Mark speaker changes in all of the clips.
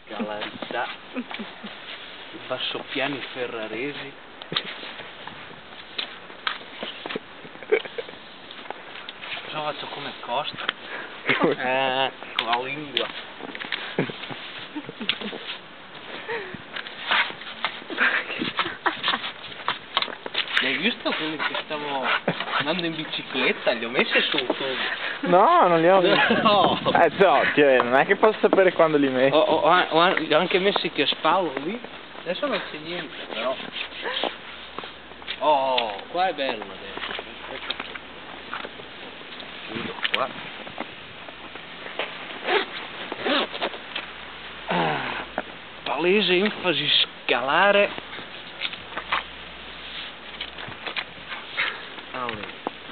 Speaker 1: scalarità, i bassopiani ferraresi. Cosa faccio come Costa? Con la lingua. Hai visto quelli che stavo andando in bicicletta? Li ho messi su.
Speaker 2: No, non li ho visti.
Speaker 1: No!
Speaker 2: Cioè, non è che posso sapere quando li metti.
Speaker 1: Ho anche messi che spallo lì. Adesso non c'è niente, però. Oh, qua è bello adesso. Chiudo qua. Palese enfasi scalare. Allora.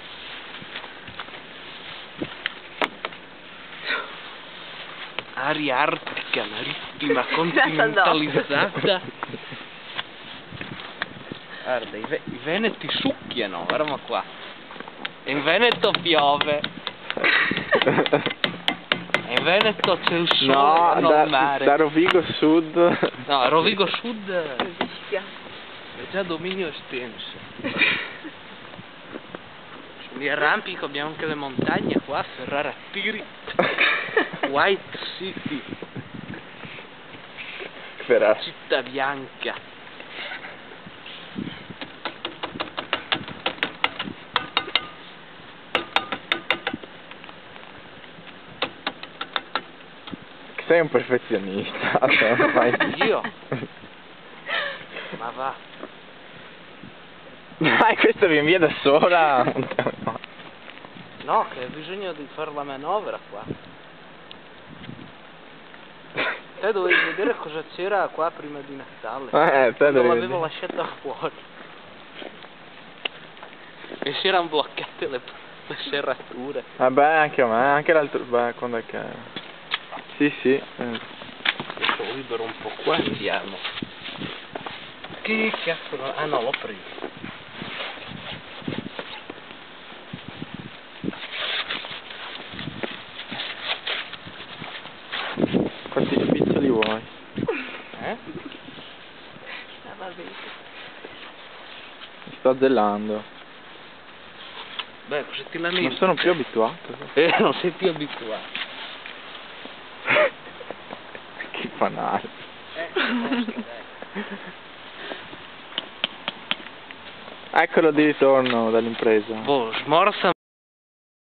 Speaker 1: Aria artica marittima continentalizzata. Guarda, i veneti succhiano, guarda qua. In Veneto piove. In Veneto c'è il sole, non il mare.
Speaker 2: Da Rovigo Sud.
Speaker 1: No, Rovigo Sud è già dominio estenso. Mi arrampico, abbiamo anche le montagne qua, Ferrara a Tiri, White City, Città Bianca.
Speaker 2: Sei un perfezionista.
Speaker 1: Io? Ma va.
Speaker 2: Dai, questa viene via da sola.
Speaker 1: No, che hai bisogno di fare la manovra qua. Te dovevi vedere cosa c'era qua prima di Natale.
Speaker 2: Te
Speaker 1: non l'avevo lasciata fuori. E si erano bloccate le serrature.
Speaker 2: Vabbè, anche a me, anche l'altro. Beh, quando è che. Sì.
Speaker 1: Adesso libero un po' qua e andiamo. Che cazzo no? Ah no, l'ho preso.
Speaker 2: Quanti spiccioli vuoi?
Speaker 1: Va bene.
Speaker 2: Mi sto zelando.
Speaker 1: Beh, cosa ti lamenti?
Speaker 2: Non sono più abituato.
Speaker 1: Non sei più abituato.
Speaker 2: Che fanale.
Speaker 1: Dai.
Speaker 2: Eccolo di ritorno dall'impresa.
Speaker 1: Boh, smorza